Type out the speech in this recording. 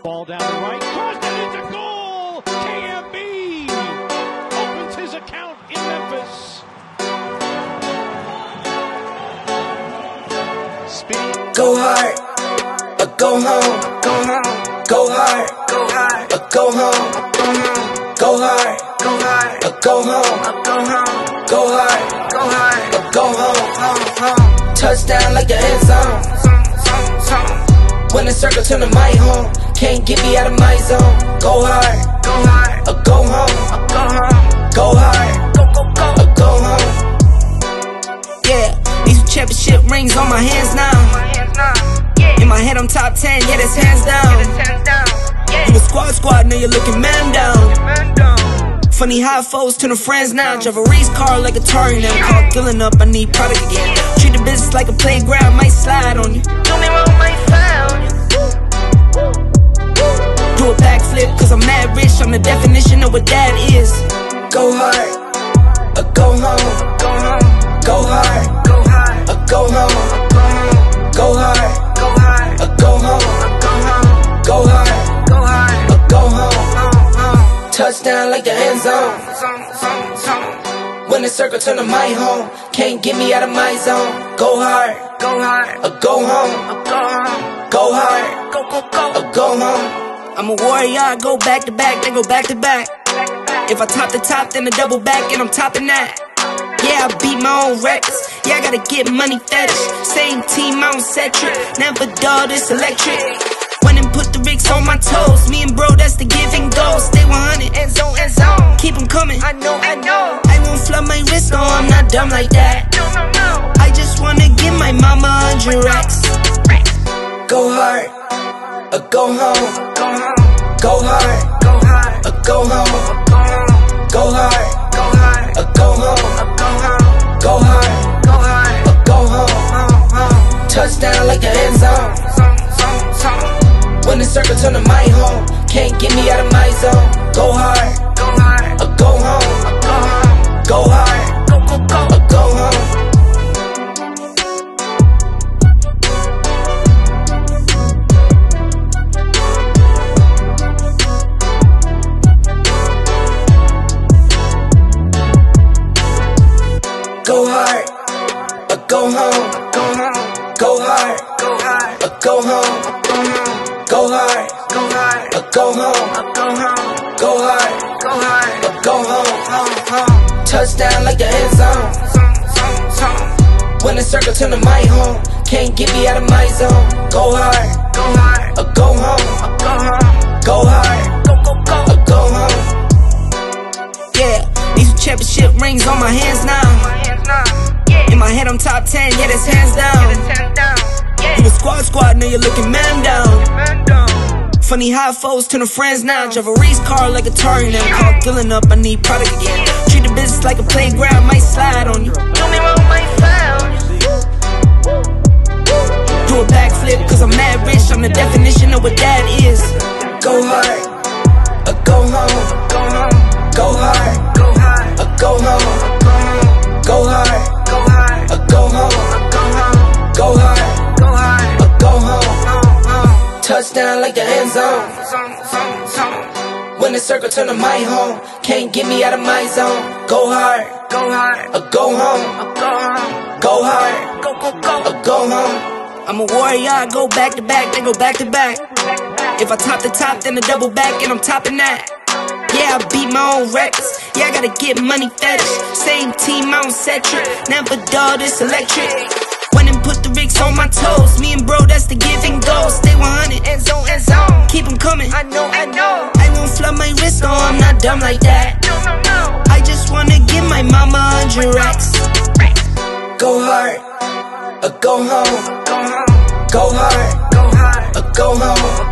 Ball down the right, crossed it into goal! KMB opens his account in Memphis. Speed. Go hard, or go home. Go home. Go hard, go hard, or go home. Go hard, go hard, or go home. Go home. Go hard, go hard, or go home. Touchdown like the end zone. When the circle turn to my home, can't get me out of my zone. Go hard, or go home. Go hard, or go home. Yeah, these championship rings on my hands now. In my head I'm top 10, yeah, that's hands down. You a squad, now you're looking man down. Funny how foes turn to friends now. Drive a race car like a Atari now. Call filling up, I need product again. Treat the business like a playground, might slide on you. Do me wrong, might slide on you. Do a backflip, cause I'm mad rich. I'm the definition of what that is. Go hard, or go home. Go hard, or go home. Go hard, or go home. Go hard, or go home. Touchdown like the end zone. When the circle turn to my home, can't get me out of my zone. Go hard, or go home. Go hard, or go home. I'm a warrior, I go back to back, then go back to back. If I top the top, then I double back, and I'm topping that. Yeah, I beat my own records. Yeah, I gotta get money fetish. Same team, I don't set trick. Never dull, this electric. Went and put the Ricks on my toes. Me and bro, that's the give and go. Stay 100, end zone, end zone. Keep them coming, I know. I won't flood my wrist, no, I'm not dumb like that. No. I just wanna give my mama 100 racks. Go hard, or go home. Go hard, or go home. Go hard, or go home. Go hard, or go home. Touchdown like the end zone. When the circle turn to my home, can't get me out of my zone. Go hard, or go home. Go hard, or go home. Go hard, or go home. Go hard, or go home. Go hard, or go home. Go hard, or go home. Touchdown like the end zone. When the circle turn to my home, can't get me out of my zone. Go hard, or go home. Go hard, or go home. Yeah, these championship rings on my hands now. In my head I'm top 10, yeah, that's hands down. You a squad, now you're looking man down. Funny how foes turn to friends now. Drive a race car like a Atari now. Call filling up, I need product again. Treat the business like a playground, might slide on you. Do me wrong, might slide on you. Do a backflip, cause I'm mad rich. I'm the definition of what that is. Go hard, or go home. Go hard, or go home. Go hard, or go home. Go hard, or go home. Touchdown like the end zone. When the circle turn to my home, can't get me out of my zone. Go hard, or go home. Go hard, or go home. I'm a warrior, I go back to back, then go back to back. If I top the top, then I double back, and I'm topping that. Yeah, I beat my own records. Yeah, I gotta get money fetish. Same team, I don't set trick. Never dull, this electric. Went and put the Ricks on my toes. Me and bro, that's the give and go. Stay 100, end zone. Keep them coming, I know. I won't flood my wrist, no, I'm not dumb like that. No. I just wanna give my mama 100 racks. Go hard, or go home. Go hard, or go home.